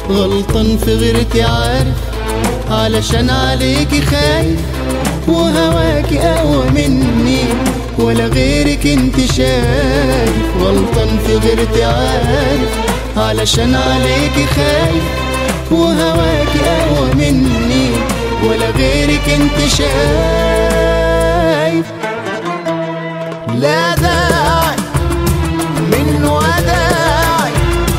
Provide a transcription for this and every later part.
غلطان في غيرتي عارف، علشان عليكي خايف، وهواكي اقوى مني ولا غيرك انت شايف. غلطان في غيرتي عارف، علشان عليكي خايف، وهواكي اقوى مني ولا غيرك انت شايف. لا داعي من وداعي،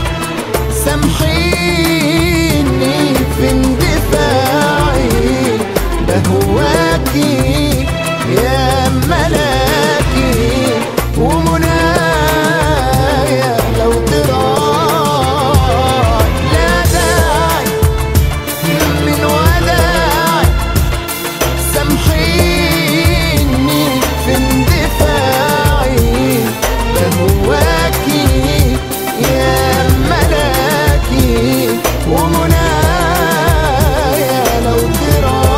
سامحيني في اندفاعي، بهواكي يا ملاكي ومنايا لو تراعي. لا داعي من وداعي، سامحيني في اندفاعي، بهواكي يا ملاكي ومنايا لو تراعي.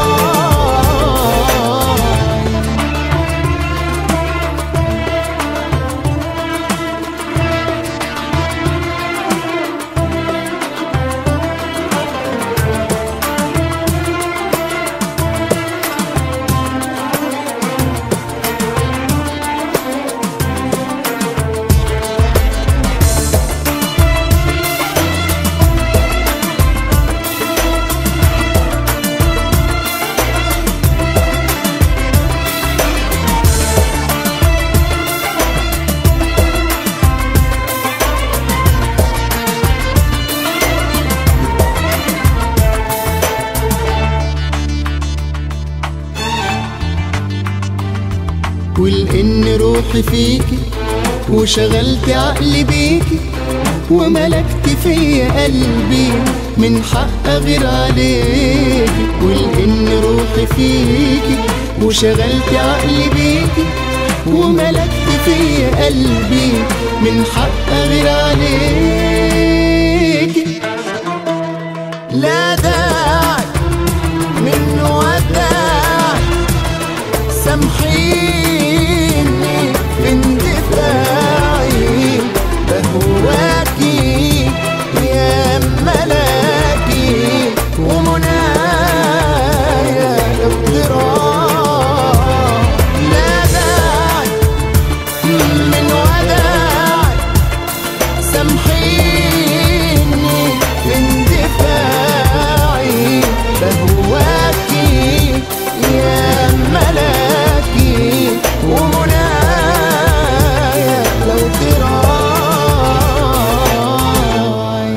ولأن روحي فيكي وشغلت عقلي بيكي، وملكت فيا قلبي من حق غير عليكي. ولأن روحي فيكي وشغلت عقلي بيكي، وملكت فيا قلبي من حق غير عليكي. لا داعي من وداعي، سامحيني في اندفاعي، بهواكي يا ملاكي ومنايا لو تراعي. لا داعي من وداعي، سامحيني في اندفاعي، بهواكي يا ملاكي ومنايا لو تراعي.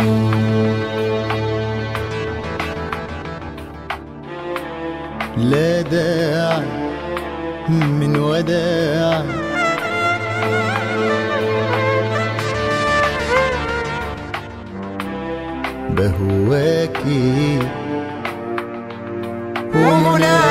لا داعي من وداعي، بهواكي ومنايا